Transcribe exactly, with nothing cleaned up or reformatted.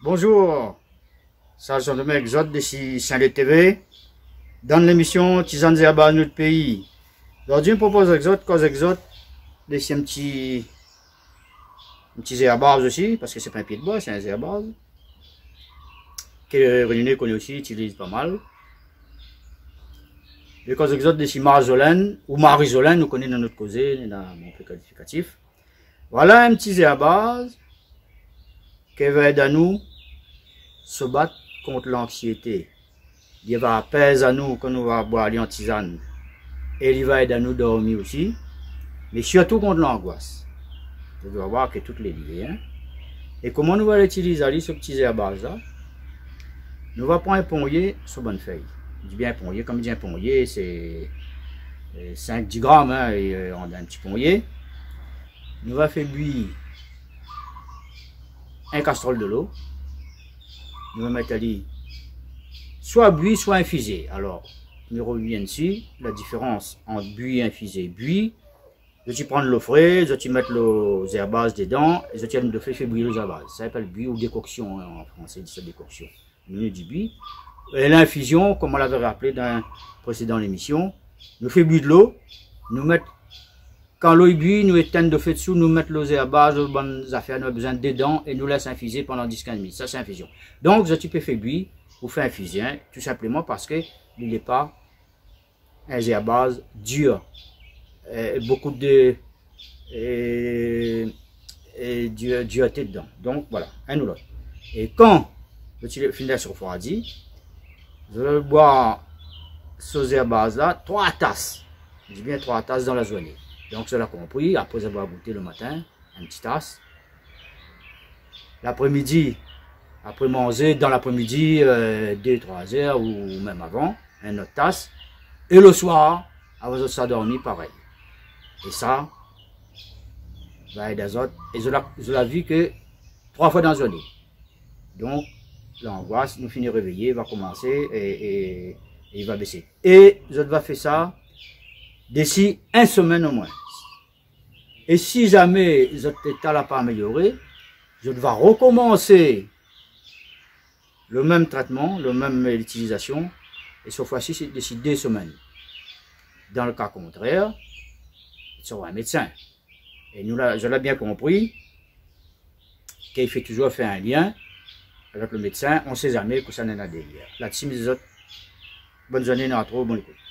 Bonjour, ça c'est un exode d'ici Saint-Lé T V, dans l'émission Tisane et Abaz notre pays. Aujourd'hui, je propose exode, cause exode, d'ici un petit, un petit zéabaz aussi, parce que c'est pas un pied de bois, c'est un zéabaz, que les réunionnais connaissent aussi, utilisent pas mal. Les causes exode d'ici Marzolène, ou Marizolène, nous connaissons dans notre causé, dans mon qualificatif. Voilà un petit zéabaz qui va aider à nous se battre contre l'anxiété. Il va apaiser à nous quand nous va boire en tisane. Et il va aider à nous dormir aussi. Mais surtout contre l'angoisse. Vous devez voir que toutes les liées. Hein? Et comment nous allons utiliser ce petit zéabaz là? Nous allons prendre un ponnier sur bonne feuille. Je dis bien un ponnier, comme je dis un ponnier, c'est cinq à dix grammes, hein, et on a un petit ponnier. Nous allons faire bouillir un casserole de l'eau. Nous allons mettre à l'eau soit buis, soit infusé. Alors, nous reviens ici, la différence entre buis et infusé. Buis, je vais prendre l'eau fraîche, je vais mettre le zéabaz dedans, et je vais me faire bouillir le zéabaz. Ça s'appelle buis ou décoction, hein, en français, c'est décoction. Nous du buis. Et l'infusion, comme on l'avait rappelé dans la précédente émission, nous fait bouillir de l'eau, nous mettons, quand l'eau est buie, nous éteignons de feu dessous, nous mettons le zéabaz, les bonnes affaires, nous avons besoin dedans, et nous laissons infuser pendant dix à quinze minutes. Ça, c'est infusion. Donc, je peux faire bouillir, ou faire infuser, hein, tout simplement parce que il n'est pas un zéabaz dur. Et beaucoup de et, et dur, dureté dedans. Donc, voilà, un ou l'autre. Et quand je finis sur refroidi, je vais boire ce zéabaz là, trois tasses. Je dis bien trois tasses dans la journée. Donc, cela compris, après avoir goûté le matin, une petite tasse. L'après-midi, après manger, dans l'après-midi, euh, deux trois heures ou même avant, une autre tasse. Et le soir, avant de s'endormir, pareil. Et ça, va aider les autres. Et je l'ai vu que trois fois dans la journée. Donc, l'angoisse, nous finissons réveiller, va commencer et, et, et il va baisser. Et je vais faire ça d'ici une semaine au moins. Et si jamais votre état n'a pas amélioré, je vais recommencer le même traitement, le même utilisation, et cette fois-ci, c'est d'ici deux semaines. Dans le cas contraire, il sera un médecin. Et nous, là, je l'ai bien compris, qu'il fait toujours faire un lien avec le médecin, on ne sait jamais que ça n'en a derrière. Là-dessus, mes autres, bonne journée, non, trop, bonne écoute.